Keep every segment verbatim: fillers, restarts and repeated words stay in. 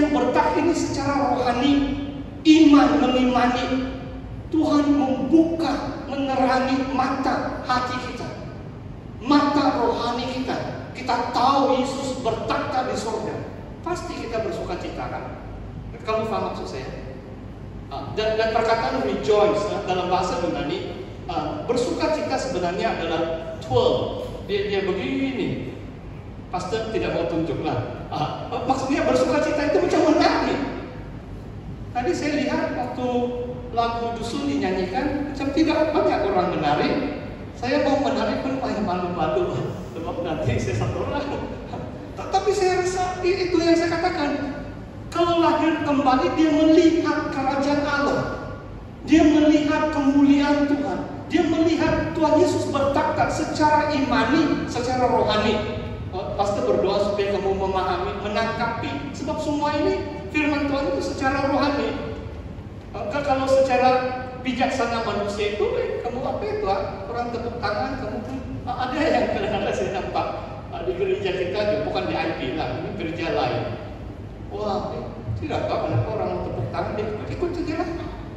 yang berkat ini secara rohani, iman mengimani. Tuhan membuka, menerangi mata hati kita, mata rohani kita. Kita tahu Yesus bertata di surga. Pasti kita bersuka cita kan? Kamu paham maksud saya? Dan, dan perkataan rejoice dalam bahasa Yunani, bersuka cita sebenarnya adalah twirl. Dia, dia begini. Pastor tidak mau tunjuk lah. Maksudnya bersuka cita itu macam menari. Tadi saya lihat waktu lagu dusun dinyanyikan, macam tidak banyak orang menari. Saya mau menari pun banyak malu-malu, sebab nanti saya satu orang. Tapi saya rasa itu yang saya katakan. Kalau lahir kembali, dia melihat kerajaan Allah. Dia melihat kemuliaan Tuhan. Dia melihat Tuhan Yesus bertakhta secara imani, secara rohani. Pastor berdoa supaya kamu memahami, menangkapi. Sebab semua ini firman Tuhan itu secara rohani. Kalau secara bijaksana manusia itu, eh, kamu apa itu? Ah? Orang tepuk tangan, kamu pun ah, ada yang kadang-kadang saya nampak ah, di gereja kita, bukan di I P lah, ini gereja lain. Wah, eh, tidak tahu kenapa orang tepuk tangan, dia ikut saja lah.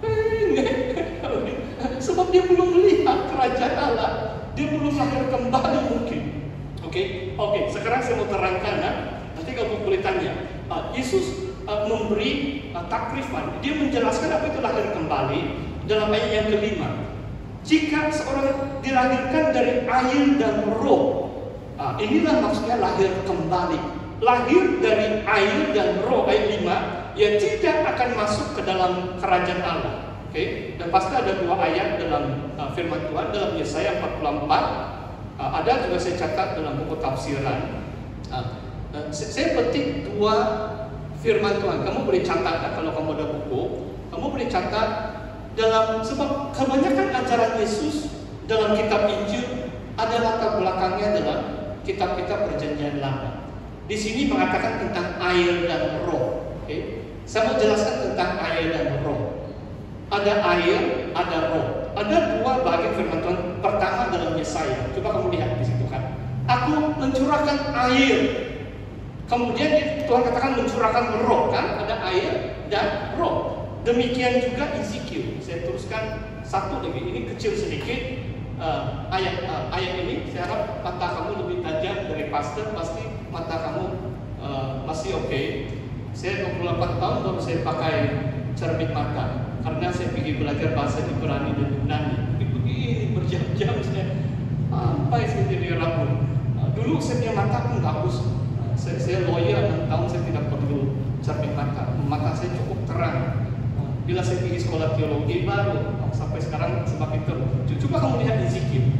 Sebab dia belum melihat kerajaan Allah, dia belum lahir kembali mungkin. Oke, okay? oke. Okay. Sekarang saya mau terangkan, nah, nanti kamu boleh tanya. Uh, Yesus uh, memberi uh, takrifan, dia menjelaskan apa itu lahir kembali dalam ayat yang kelima. Jika seorang dilahirkan dari air dan roh, uh, inilah maksudnya lahir kembali. Lahir dari air dan roh, ayat lima, yang tidak akan masuk ke dalam kerajaan Allah. Oke, okay? Dan pasti ada dua ayat dalam uh, firman Tuhan, dalam Yesaya empat puluh empat, uh, ada juga saya catat dalam buku tafsiran. Uh, uh, saya petik dua firman Tuhan. Kamu boleh catat, uh, kalau kamu ada buku, kamu boleh catat dalam, sebab kebanyakan ajaran Yesus dalam kitab Injil ada latar belakangnya dalam kitab-kitab Perjanjian Lama. Di sini mengatakan tentang air dan roh. Okay? Saya mau jelaskan tentang air dan roh. Ada air, ada roh. Ada dua bagian firman Tuhan. Pertama dalam Yesaya. Coba kamu lihat di situ kan. Aku mencurahkan air. Kemudian Tuhan katakan mencurahkan roh kan. Ada air dan roh. Demikian juga Ezekiel. Saya teruskan satu lagi. Ini kecil sedikit. Uh, ayat uh, ayat ini saya harap mata kamu lebih tajam dari pastor, pasti mata kamu uh, masih oke. Okay. Saya dua puluh delapan tahun baru saya pakai cermin mata karena saya pergi belajar bahasa Ibrani dan Yunani. Begini berjam-jam saya sampai saya jadi rabun. Uh, dulu saya punya mata pun bagus. Uh, saya, saya lawyer enam tahun saya tidak perlu cermin mata. Mata saya cukup terang. Bila saya pergi sekolah teologi baru, sampai sekarang semakin teruk. Coba kamu lihat Ezekiel.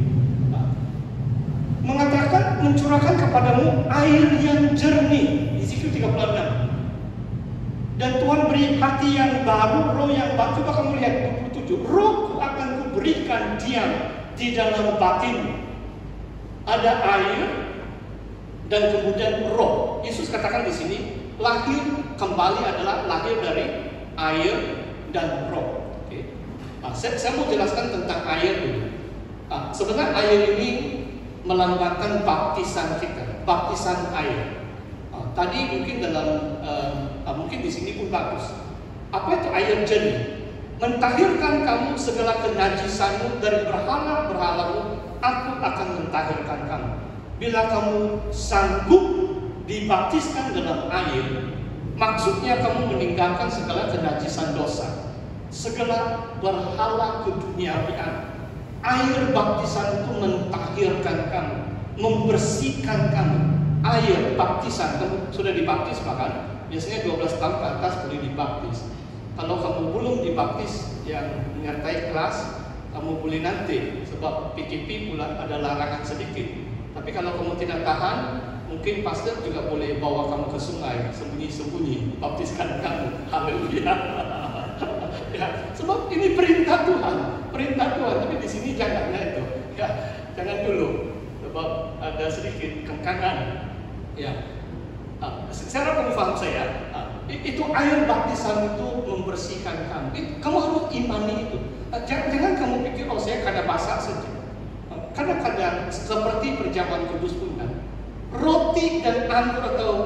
Mengatakan mencurahkan kepadamu air yang jernih. Ezekiel tiga puluh enam. Dan Tuhan beri hati yang baru, roh yang baru. Coba kamu lihat dua puluh tujuh. Roh akan kuberikan diam di dalam batin. Ada air dan kemudian roh. Yesus katakan di sini, lahir kembali adalah lahir dari air dan roh. Okay. Nah, saya, saya mau jelaskan tentang air dulu. Nah, sebenarnya air ini melambangkan baptisan kita, baptisan air. Nah, tadi mungkin dalam, uh, uh, mungkin di sini pun bagus. Apa itu air jernih? Mentahirkan kamu segala kenajisanmu dari berhala-berhalamu. Aku akan mentahirkan kamu. Bila kamu sanggup dibaptiskan dalam air, maksudnya kamu meninggalkan segala kenajisan dosa, segala berhala keduniawian. Air baptisan itu mentahirkan kamu, membersihkan kamu. Air baptisan, kamu sudah dibaptis bahkan, biasanya dua belas tahun ke atas boleh dibaptis. Kalau kamu belum dibaptis, yang menyertai kelas, kamu boleh nanti, sebab P K P pula ada larangan sedikit. Tapi kalau kamu tidak tahan, mungkin pastor juga boleh bawa kamu ke sungai, sembunyi-sembunyi, baptiskan kamu. Haleluya. Ya, sebab ini perintah Tuhan, perintah Tuhan. Tapi di sini jangan itu, ya, jangan dulu, sebab ada sedikit kengkangan. Ya, uh, saya harap kamu paham saya. Uh, itu air baptisan itu membersihkan kamu. It, kamu harus imani itu. Uh, jangan, jangan kamu pikir oh saya kada basah saja. Uh, kadang-kadang seperti perjamuan kudus pun kan. Roti dan anggur atau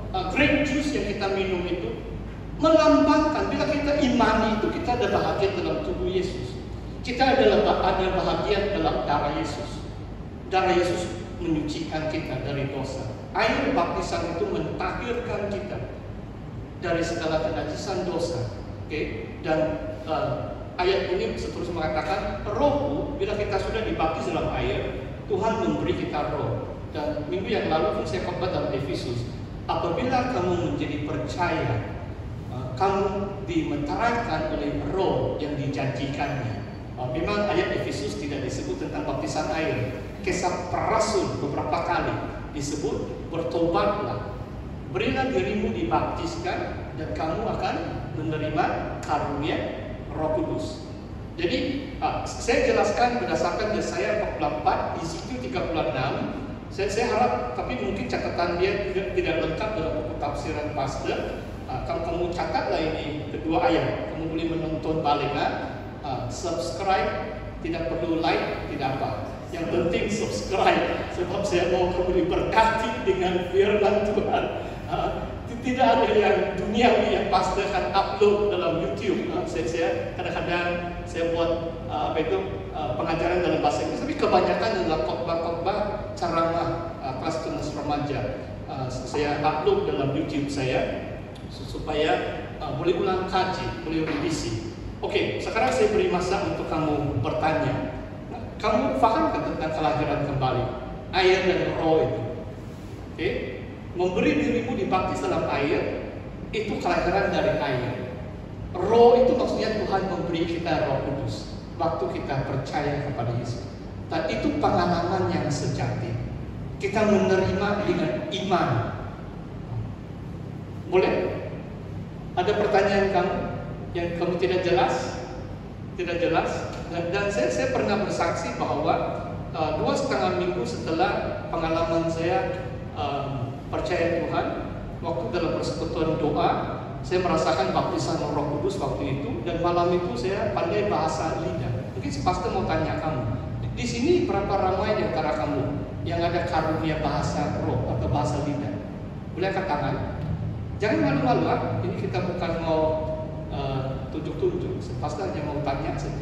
uh, grape juice yang kita minum itu melambangkan, bila kita imani itu, kita ada bahagian dalam tubuh Yesus. Kita adalah ada bahagian dalam darah Yesus. Darah Yesus menyucikan kita dari dosa. Air baptisan itu mentahirkan kita dari segala kenajisan dosa. Oke, okay? Dan uh, ayat ini seterusnya mengatakan, rohku, bila kita sudah dibaptis dalam air, Tuhan memberi kita roh. Dan minggu yang lalu pun saya khotbah dalam Efesus, apabila kamu menjadi percaya, kamu dimeteraikan oleh roh yang dijanjikannya. Uh, memang ayat Efesus tidak disebut tentang baptisan air. Kisah para rasul beberapa kali disebut, bertobatlah, berilah dirimu dibaptiskan, dan kamu akan menerima karunia Roh Kudus. Jadi uh, saya jelaskan berdasarkan Yesaya empat puluh empat, Yeskiel tiga puluh enam. Saya, saya harap, tapi mungkin catatan dia tidak, tidak lengkap dalam buku tafsiran pastor. Uh, kalau kamu catatlah ini kedua ayat, kamu boleh menonton balik. Uh, subscribe, tidak perlu like, tidak apa. Yang penting subscribe, sebab saya mau kamu diberkati dengan firman Tuhan. Uh, tidak ada yang duniawi yang pasti akan upload dalam YouTube. Uh, saya, saya kadang-kadang saya buat uh, apa itu uh, pengajaran dalam bahasa Inggris, tapi kebanyakan adalah khotbah-khotbah ceramah uh, kelas tunas remaja. Uh, saya upload dalam YouTube saya, supaya uh, boleh ulang kaji, boleh revisi. Oke, okay, sekarang saya beri masa untuk kamu bertanya. Nah, kamu faham kan tentang kelahiran kembali, air dan roh itu? Oke, okay? Memberi dirimu dibaptis dalam air itu kelahiran dari air. Roh itu maksudnya Tuhan memberi kita Roh Kudus waktu kita percaya kepada Yesus. Dan itu pengalaman yang sejati. Kita menerima dengan iman. Boleh? Ada pertanyaan kamu yang kamu tidak jelas? Tidak jelas? Dan, dan saya, saya pernah bersaksi bahwa uh, dua setengah minggu setelah pengalaman saya uh, percaya Tuhan, waktu dalam persekutuan doa, saya merasakan baptisan Roh Kudus waktu itu, dan malam itu saya pandai bahasa lidah. Mungkin si pastor mau tanya kamu, di sini berapa ramai di antara kamu yang ada karunia bahasa roh atau bahasa lidah? Boleh angkat tangan? Jangan malu-malu, ah. Ini kita bukan mau uh, tunjuk-tunjuk. Pastor hanya mau tanya saja.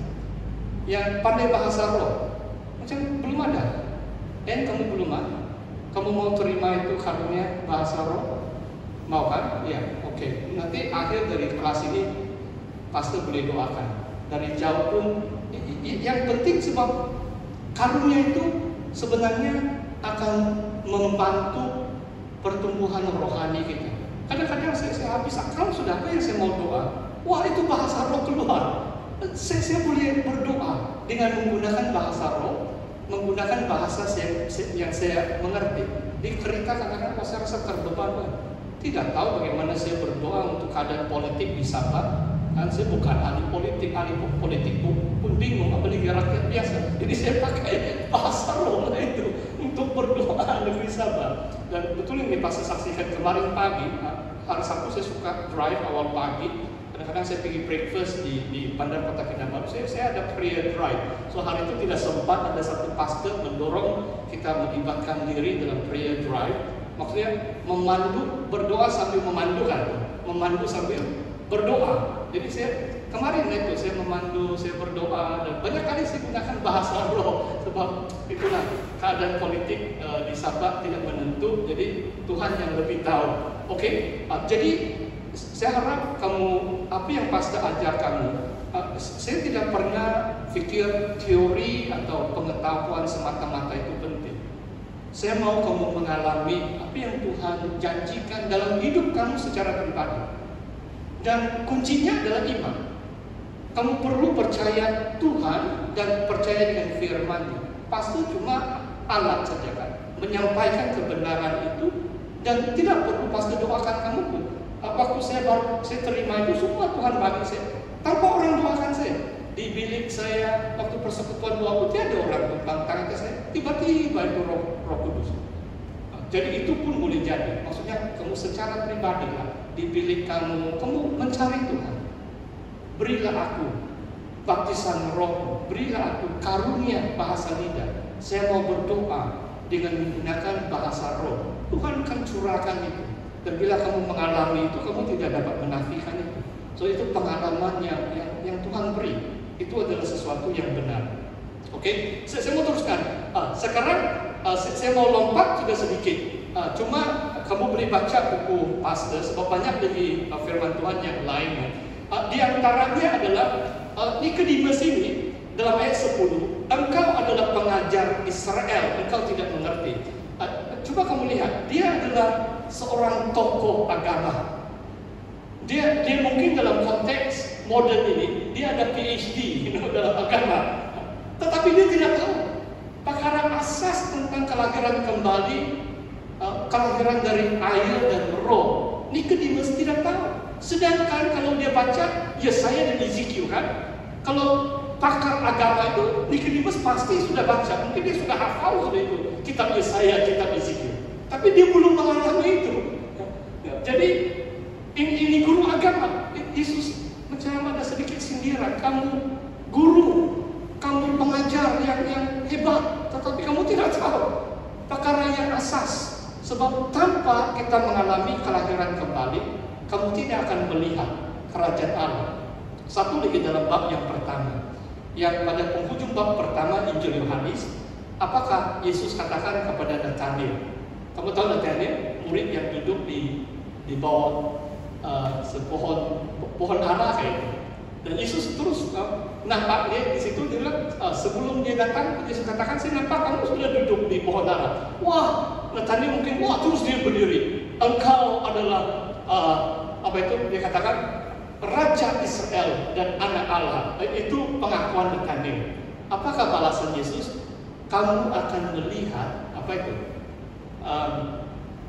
Yang pandai bahasa roh, macam belum ada. Dan kamu belum ada. Kamu mau terima itu karunia bahasa roh? Mau kan? Ya, oke. Okay. Nanti akhir dari kelas ini, pastor boleh doakan. Dari jauh pun, yang penting sebab karunia itu sebenarnya akan membantu pertumbuhan rohani kita. Kadang-kadang saya, saya habis akal, sudah apa yang saya mau doa? Wah, itu bahasa roh keluar. Saya, saya boleh berdoa dengan menggunakan bahasa roh, menggunakan bahasa saya, yang saya mengerti. Di kereta kadang-kadang saya rasa terbeban. Tidak tahu bagaimana saya berdoa untuk keadaan politik di Sabah. Kan saya bukan ahli politik, ahli politik pun bingung, apalagi rakyat biasa. Jadi saya pakai bahasa roh itu untuk berdoa negeri Sabah. Dan betul yang pastor saksikan kemarin pagi, hari Sabtu saya suka drive awal pagi. Kadang-kadang saya pergi breakfast di, di Bandar Kota Kinabalu. Saya, saya ada prayer drive. So hari itu tidak sempat ada satu pastor mendorong kita melibatkan diri dalam prayer drive. Maksudnya memandu, berdoa sambil memandu kan, memandu sambil berdoa. Jadi saya kemarin itu saya memandu, saya berdoa, dan banyak kali saya gunakan bahasa roh sebab itulah keadaan politik uh, di Sabah tidak menentu. Jadi Tuhan yang lebih tahu. Oke, okay? uh, jadi saya harap kamu apa yang pastor ajar kamu. Uh, saya tidak pernah pikir teori atau pengetahuan semata-mata itu penting. Saya mau kamu mengalami apa yang Tuhan janjikan dalam hidup kamu secara pribadi. Dan kuncinya adalah iman. Kamu perlu percaya Tuhan dan percaya dengan firman-Nya. Pasti cuma alat saja kan, menyampaikan kebenaran itu, dan tidak perlu pasti doakan kamu pun. Waktu saya baru saya terima itu semua Tuhan bagi saya, tanpa orang doakan saya. Di bilik saya waktu persekutuan doa putih ada orang tentang tangan ke saya, tiba-tiba itu Roh, Roh Kudus. Jadi itu pun boleh jadi. Maksudnya kamu secara pribadi lah, di bilik kamu, kamu mencari Tuhan. Berilah aku baptisan roh, berilah aku karunia bahasa lidah. Saya mau berdoa dengan menggunakan bahasa roh. Tuhan akan curahkan itu. Dan bila kamu mengalami itu, kamu tidak dapat menafikan itu. So itu pengalaman yang, yang, yang Tuhan beri. Itu adalah sesuatu yang benar. Oke, okay? saya, saya mau teruskan. Uh, sekarang uh, saya, saya mau lompat juga sedikit. Uh, cuma kamu boleh baca buku pastor sebab banyak dari uh, firman Tuhan yang lainnya. Uh, di antaranya adalah uh, Nikodemus ini dalam ayat sepuluh, engkau adalah pengajar Israel, engkau tidak mengerti. Uh, coba kamu lihat, dia adalah seorang tokoh agama. Dia, dia mungkin dalam konteks modern ini, dia ada P H D you know, dalam agama. Tetapi dia tidak tahu perkara asas tentang kelahiran kembali, uh, kelahiran dari air dan roh. Nikodemus tidak tahu. Sedangkan kalau dia baca Yesaya dan Ezekiel kan, kalau pakar agama itu Nikodemus pasti sudah baca, mungkin dia sudah hafal sudah itu kitab Yesaya, kitab Ezekiel. Tapi dia belum mengalami itu. Jadi ini, ini guru agama. Yesus macam ada sedikit sindiran. Kamu guru, kamu pengajar yang yang hebat, tetapi kamu tidak tahu perkara yang asas. Sebab tanpa kita mengalami kelahiran kembali, kamu tidak akan melihat kerajaan Allah. Satu lagi dalam bab yang pertama, yang pada penghujung bab pertama Injil Yohanes, apakah Yesus katakan kepada Nathanael? Kamu tahu Nathanael, murid yang duduk di di bawah uh, sepohon pohon ara kayak. Dan Yesus terus uh, nampak dia di situ, dia bilang uh, sebelum dia datang, Yesus katakan, saya nampak kamu sudah duduk di pohon ara. Wah, Nathanael mungkin wah terus dia berdiri. Engkau adalah uh, apa itu dia katakan Raja Israel dan anak Allah. Itu pengakuan Nathanael. Apakah balasan Yesus? Kamu akan melihat apa itu? Um,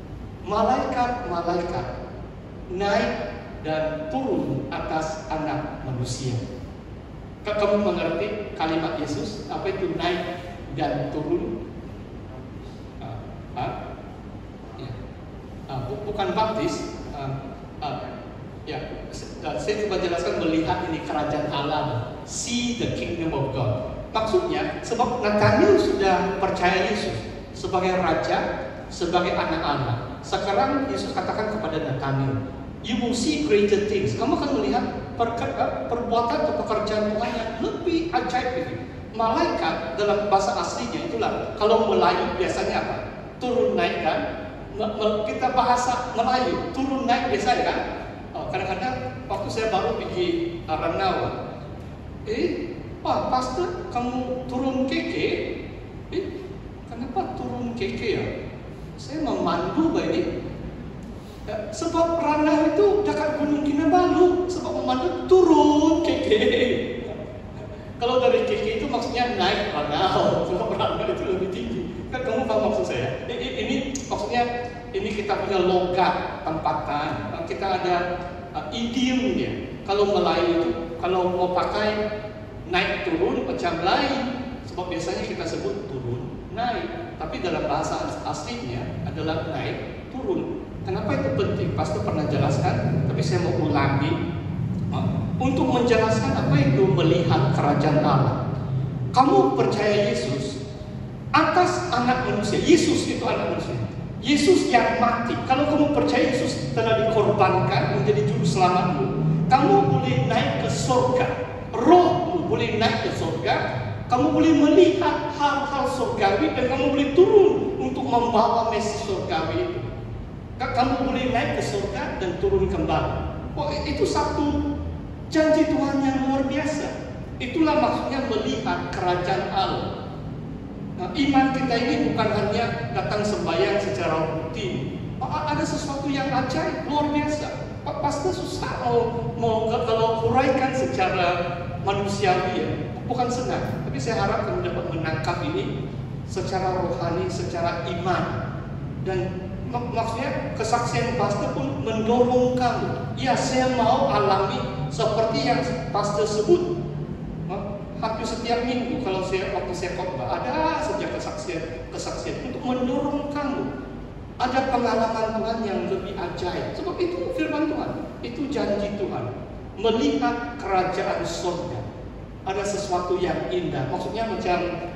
malaikat-malaikat naik dan turun atas anak manusia. Kamu mengerti kalimat Yesus? Apa itu naik dan turun? Uh, uh, ya. uh, bukan baptis. Uh, uh, ya, saya coba jelaskan melihat ini kerajaan Allah. See the kingdom of God. Maksudnya, sebab Nathanael sudah percaya Yesus sebagai raja, sebagai anak Allah. Sekarang Yesus katakan kepada Nathanael, you will see greater things. Kamu akan melihat perbuatan atau pekerjaan Tuhan yang lebih ajaib ini. Malaikat dalam bahasa aslinya itulah, kalau Melayu biasanya apa? Turun naik kan? Kita bahasa Melayu, turun naik biasanya kan? Oh, kadang-kadang waktu saya baru pergi Ranawa, eh, Pak Pastor, kamu turun keke? Eh, kenapa turun keke ya? Saya memandu ini. Ya, sebab Ranau itu dekat Gunung Kinabalu, sebab memandu turun keke. Kalau dari keke itu maksudnya naik Ranau, sebab Ranau itu lebih tinggi. Kan kamu paham maksud saya? Ini, ini maksudnya ini kita punya logat tempatan, kita ada uh, idiomnya. Kalau Melayu itu kalau mau pakai naik turun macam lain, sebab biasanya kita sebut turun naik, tapi dalam bahasa aslinya adalah naik turun. Kenapa itu penting? Pastor pernah jelaskan, tapi saya mau ulangi uh, untuk menjelaskan apa itu melihat kerajaan Allah. Kamu percaya Yesus atas anak manusia. Yesus itu anak manusia. Yesus yang mati. Kalau kamu percaya Yesus telah dikorbankan menjadi juru selamatmu, kamu boleh naik ke surga. Rohmu boleh naik ke surga. Kamu boleh melihat hal-hal surgawi dan kamu boleh turun untuk membawa Mesias surgawi itu. Kamu boleh naik ke surga dan turun kembali. Oh, itu satu janji Tuhan yang luar biasa. Itulah maksudnya melihat kerajaan Allah. Nah, iman kita ini bukan hanya datang sembahyang secara rutin. Ada sesuatu yang ajaib, luar biasa. Pasti susah mau, mau kalau huraikan secara manusiawi ya. Bukan senang, tapi saya harap kamu dapat menangkap ini secara rohani, secara iman. Dan mak maksudnya kesaksian pastor pun mendorong kamu. Ya, saya mau alami seperti yang pastor sebut. Hampir setiap minggu kalau saya waktu saya khotbah ada saja kesaksian kesaksian untuk mendorong kamu. Ada pengalaman Tuhan yang lebih ajaib. Sebab itu firman Tuhan, itu janji Tuhan. Melihat kerajaan surga. Ada sesuatu yang indah. Maksudnya macam